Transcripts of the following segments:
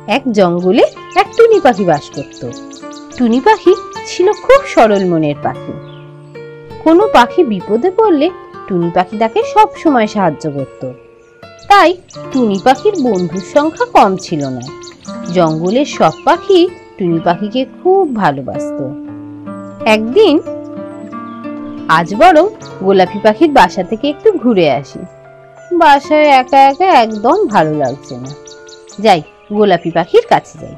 এক জঙ্গলে এক টুনি পাখি বাস করত। টুনি পাখি ছিল খুব সরল মনের পাখি। কোনো পাখি বিপদে পড়লে টুনি পাখি তাকে সব সময় সাহায্য করত। তাই টুনি পাখির বন্ধুর সংখ্যা কম ছিল না। জঙ্গলের সব পাখি টুনি পাখিকে খুব ভালোবাসত। একদিন, আজ বরং গোলাপি পাখির বাসা থেকে একটু ঘুরে আসি। বাসায় একা একা একদম ভালো লাগছে না। যাই, গোলাপি পাখির কাছে যাই।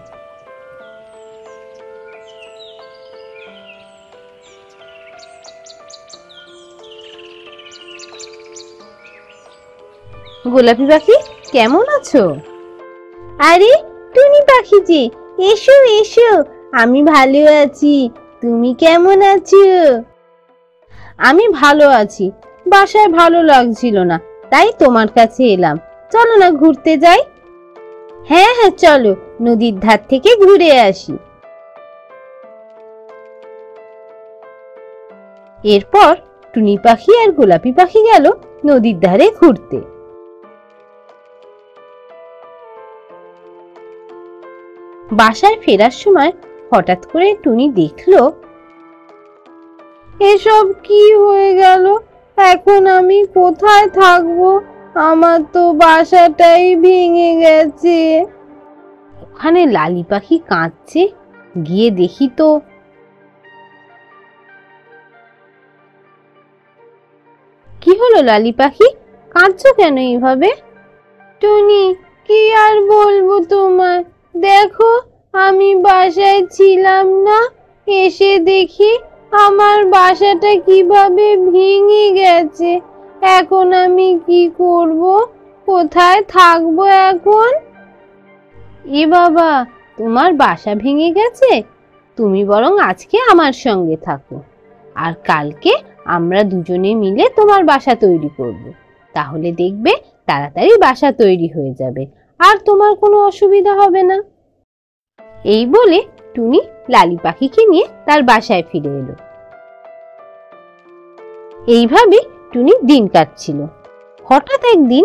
গোলাপি পাখি, কেমন আছো? আরে টুনি পাখি যে, এসো এসো, আমি ভালো আছি। তুমি কেমন আছো? আমি ভালো আছি। বাসায় ভালো লাগছিল না, তাই তোমার কাছে এলাম। চলো না ঘুরতে যাই। হ্যাঁ হ্যাঁ, চলো নদীর ধার থেকে ঘুরে আসি। এরপর টুনি পাখি আর গোলাপি পাখি গেল নদীর ধারে ঘুরতে। বাসায় ফেরার সময় হঠাৎ করে টুনি দেখলো, এসব কি হয়ে গেল? এখন আমি কোথায় থাকবো? আমার তো বাসাটাই ভেঙে গেছে। ওখানে লালি পাখি কাঁদছে, গিয়ে দেখি তো। কি হলো লালি পাখি, কাঁদছো কেন এইভাবে? টুনি, কি আর বলবো তোমায়, দেখো আমি বাসায় ছিলাম না, এসে দেখি আমার বাসাটা কিভাবে ভেঙে গেছে। এখন আমি কি করব? কোথায় থাকবো এখন? এ বাবা, তোমার বাসা ভেঙে গেছে? তুমি বরং আজকে আমার সঙ্গে থাকো, আর কালকে আমরা দুজনে মিলে তোমার বাসা তৈরি করব। তাহলে দেখবে তাড়াতাড়ি বাসা তৈরি হয়ে যাবে, আর তোমার কোনো অসুবিধা হবে না। এই বলে টুনি লালি পাখিকে নিয়ে তার বাসায় ফিরে এলো। এইভাবে টুনির দিন কাটছিল। হঠাৎ একদিন,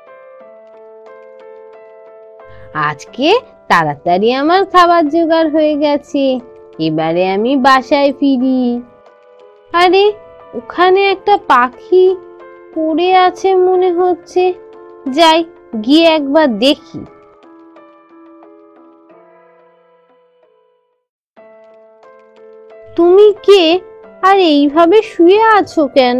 আজকে তাড়াতাড়ি আমার খাবার জোগাড় হয়ে গেছে, এবারে আমি বাসায় ফিরি। আরে, ওখানে একটা পাখি পড়ে আছে মনে হচ্ছে, যাই গিয়ে একবার দেখি। তুমি কে, আর এইভাবে শুয়ে আছো কেন?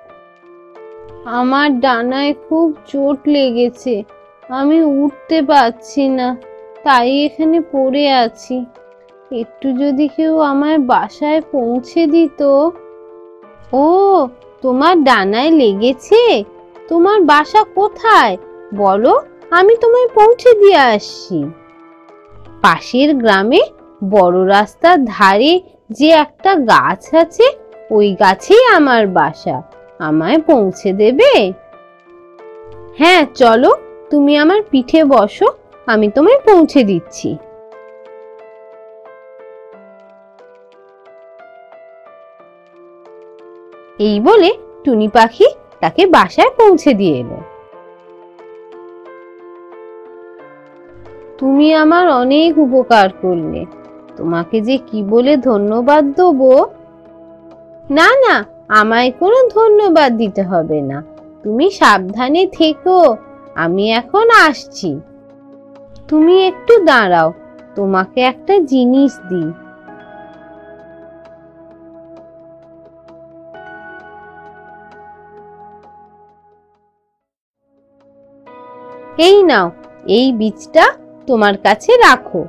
আমার ডানায় খুব চোট লেগেছে, আমি উঠতে পারছি না, তাই এখানে পড়ে আছি। একটু যদি কেউ আমায় বাসায় পৌঁছে দিত। ও, তোমার ডানায় লেগেছে? তোমার বাসা কোথায় বলো, আমি তোমায় পৌঁছে দিয়ে আসছি। পাশের গ্রামে বড় রাস্তার ধারে যে একটা গাছ আছে, ওই গাছেই আমার বাসা। আমায় পৌঁছে দেবে? হ্যাঁ চলো, তুমি আমার পিঠে বসো, আমি তোমায় পৌঁছে দিচ্ছি। এই বলে টুনি পাখি তাকে বাসায় পৌঁছে দিয়ে এলো। তুমি আমার অনেক উপকার করলে, তোমাকে যে কি বলে ধন্যবাদ দেবো। না না, আমায় কোনো ধন্যবাদ দিতে হবে না। তুমি সাবধানে থেকো, আমি এখন আসছি। তুমি একটু দাঁড়াও, তোমাকে একটা জিনিস দিই। এই নাও, এই বীজটা তোমার কাছে রাখো।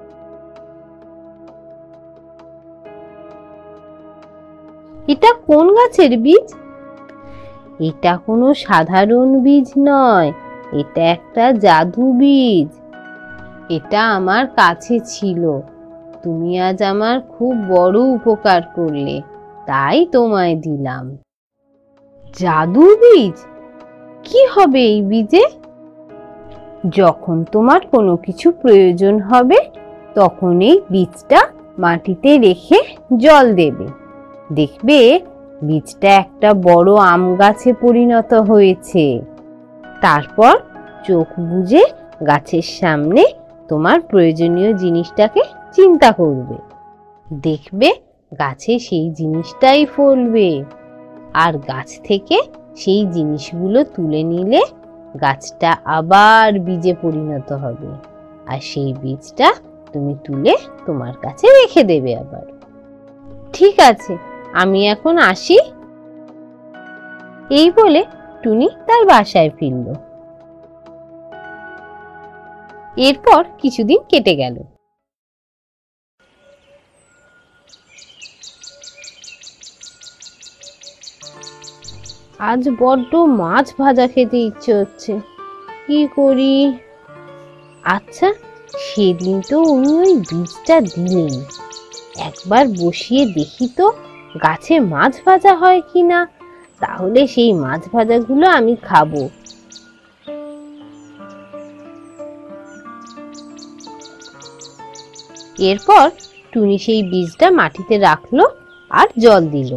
এটা কোন গাছের বীজ? এটা কোনো সাধারণ বীজ নয়, এটা একটা জাদু বীজ। এটা আমার কাছে ছিল, তুমি আজ আমার খুব বড় উপকার করলে, তাই তোমায় দিলাম। জাদু বীজ? কি হবে এই বীজে? যখন তোমার কোনো কিছু প্রয়োজন হবে, তখন এই বীজটা মাটিতে রেখে জল দেবে, দেখবে বীজটা একটা বড় আম গাছে পরিণত হয়েছে। তারপর চোখ বুজে গাছের সামনে তোমার প্রয়োজনীয় জিনিসটাকে চিন্তা করবে। দেখবে গাছে সেই জিনিসটাই ফলবে, আর গাছ থেকে সেই জিনিসগুলো তুলে নিলে গাছটা আবার বীজে পরিণত হবে, আর সেই বীজটা তুমি তুলে তোমার কাছে রেখে দেবে আবার। ঠিক আছে, আমি এখন আসি। এই বলে টুনি তার বাসায় ফিরল। এরপর কিছুদিন কেটে গেল। আজ বড্ড মাছ ভাজা খেতে ইচ্ছে হচ্ছে, কি করি? আচ্ছা, সেদিন তো উনি ওই বীজটা দিলেন, একবার বসিয়ে দেখি তো গাছে মাছ ভাজা হয় কিনা, তাহলে সেই মাছ ভাজাগুলো আমি খাবো। এরপর টুনি সেই বীজটা মাটিতে রাখলো আর জল দিল।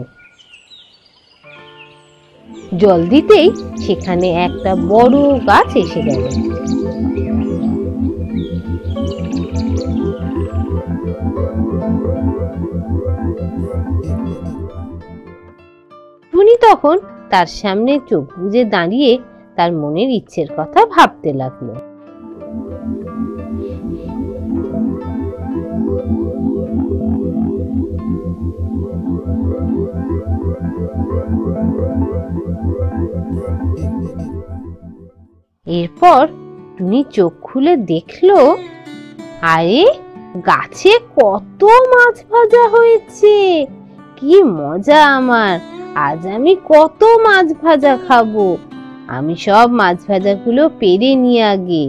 জল দিতেই সেখানে একটা বড় গাছ এসে গেল। টুনি তখন তার সামনে চোখ বুজে দাঁড়িয়ে তার মনের ইচ্ছের কথা ভাবতে লাগলো। এরপর টুনি চোখ খুলে দেখলো, আরে গাছে কত মাছ ভাজা হয়েছে, কি মজা আমার! আজ আমি কত মাছ ভাজা খাবো। আমি সব মাছ ভাজাগুলো পেরে নিয়ে আগে।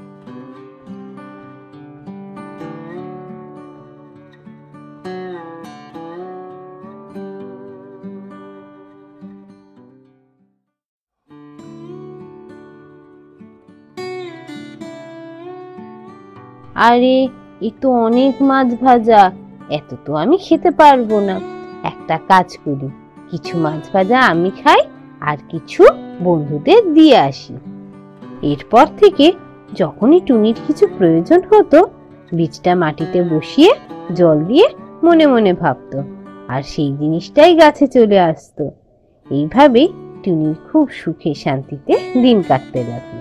আরে এ তো অনেক মাছ ভাজা, এত তো আমি খেতে পারবো না। একটা কাজ করি, কিছু মাছ ভাজা আমি খাই আর কিছু বন্ধুদের দিয়ে আসি। এরপর থেকে যখনই টুনির কিছু প্রয়োজন হতো, বীজটা মাটিতে বসিয়ে জল দিয়ে মনে মনে ভাবতো, আর সেই জিনিসটাই গাছে চলে আসতো। এইভাবেই টুনি খুব সুখে শান্তিতে দিন কাটতে লাগলো।